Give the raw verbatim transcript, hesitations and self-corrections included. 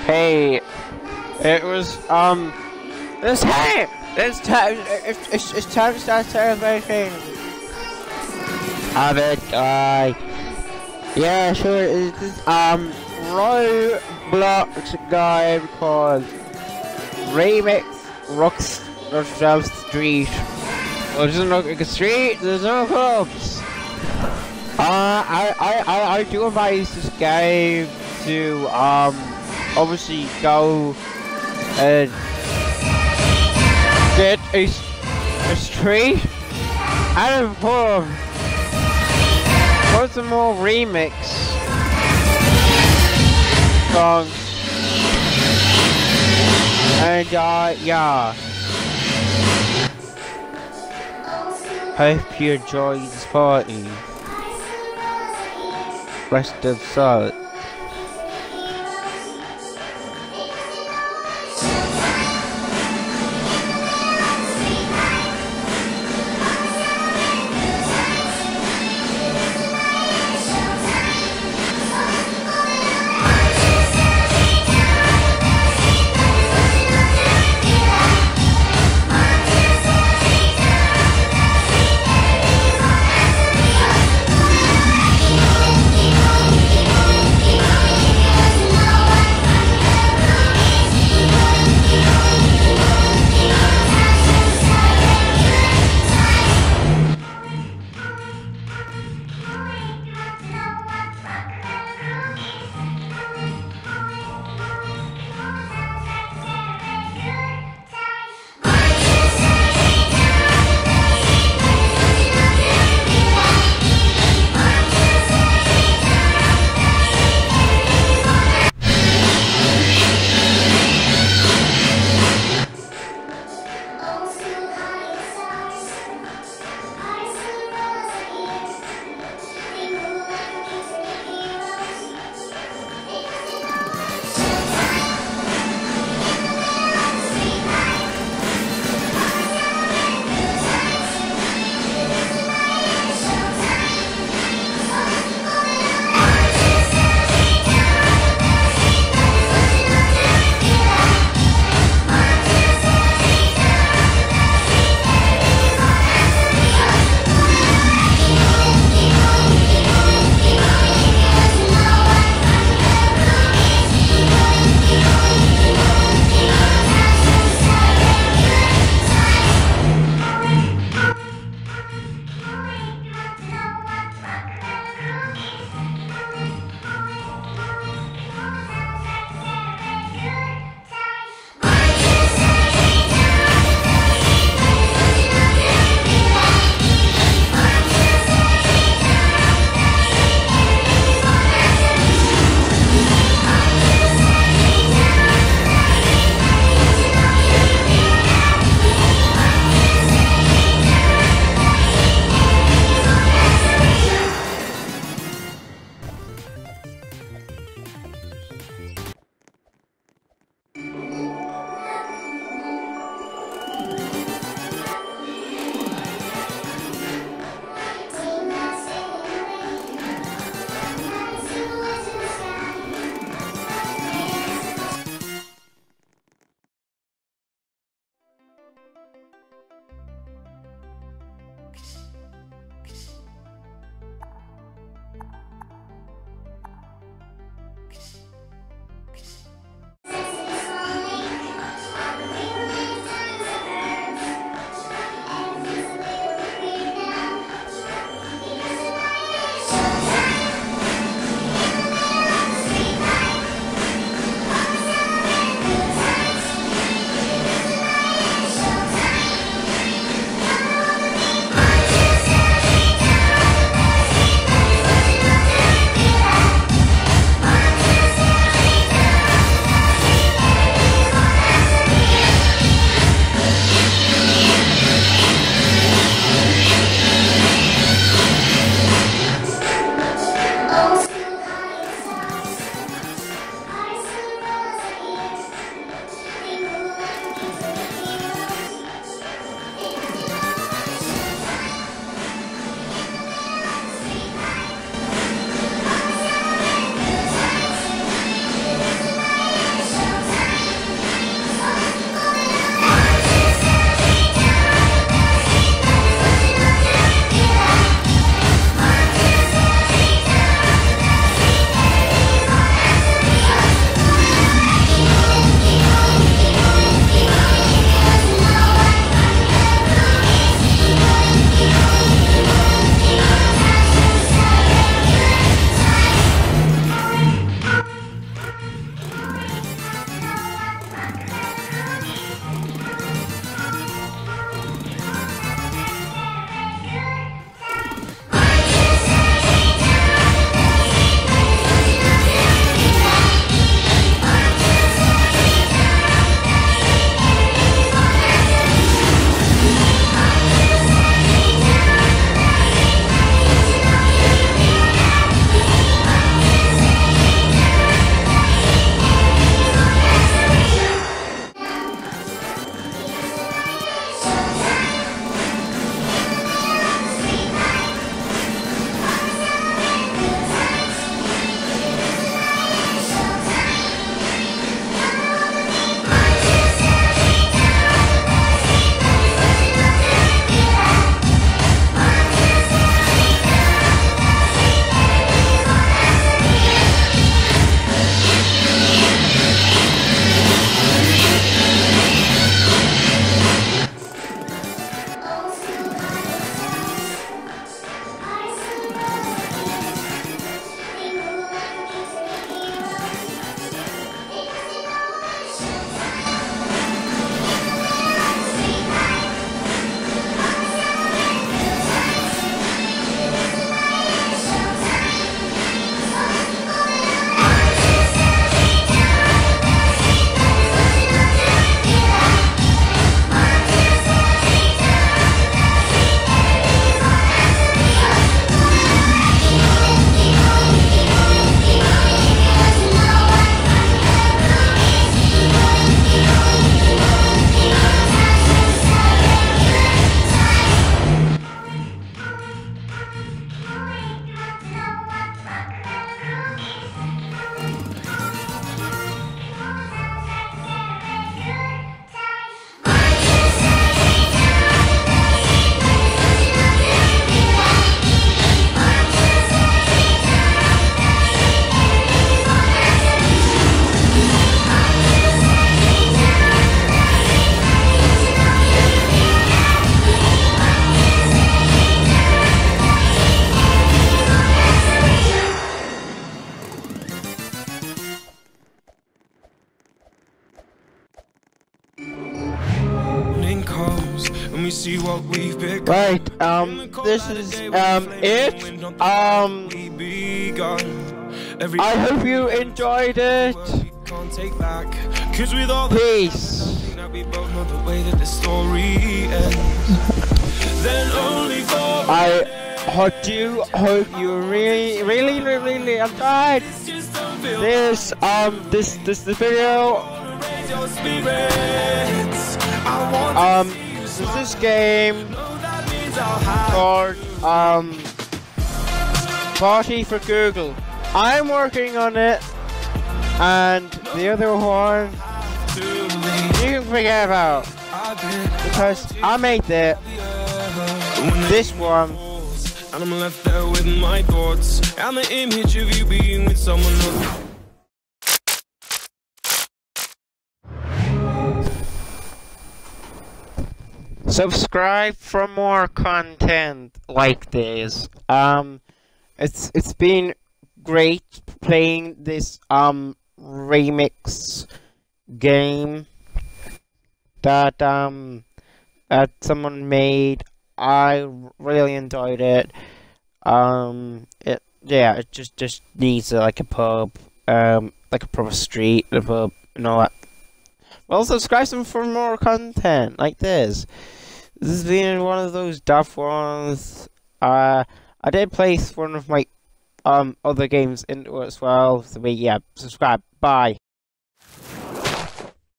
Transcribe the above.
Hey, it was, um, it's hey, it's time, it's, it's, it's time to start celebrating. Have it, uh, yeah, sure, it's this, um, Roblox game called Remix Rocks Rockdale Street. Well, it doesn't look like a street, there's no clubs. Uh, I, I, I, I do advise this game to, um, obviously go and get a, a street and a pub. Put some more remix songs. And, uh, yeah. Hope you enjoy this party. Rest of salt. me see what we've become. Right, um, this is, um, it. Um, I hope you enjoyed it. Peace. I hope you, hope you really, really, really enjoyed this, um, this, this, this video. Um, this is this game called, um, Party for Google. I'm working on it, and the other one you can forget about, because I made the this one. And I'm left there with my thoughts and the image of you being with someone else. Subscribe for more content like this. Um, it's it's been great playing this um remix game that um that someone made. I really enjoyed it. Um, it yeah, it just just needs uh, like a pub, um, like a proper street, a pub, and all that. Well, subscribe some for more content like this. This has been one of those duff ones. Uh, I did place one of my um other games into it as well. So yeah, subscribe. Bye.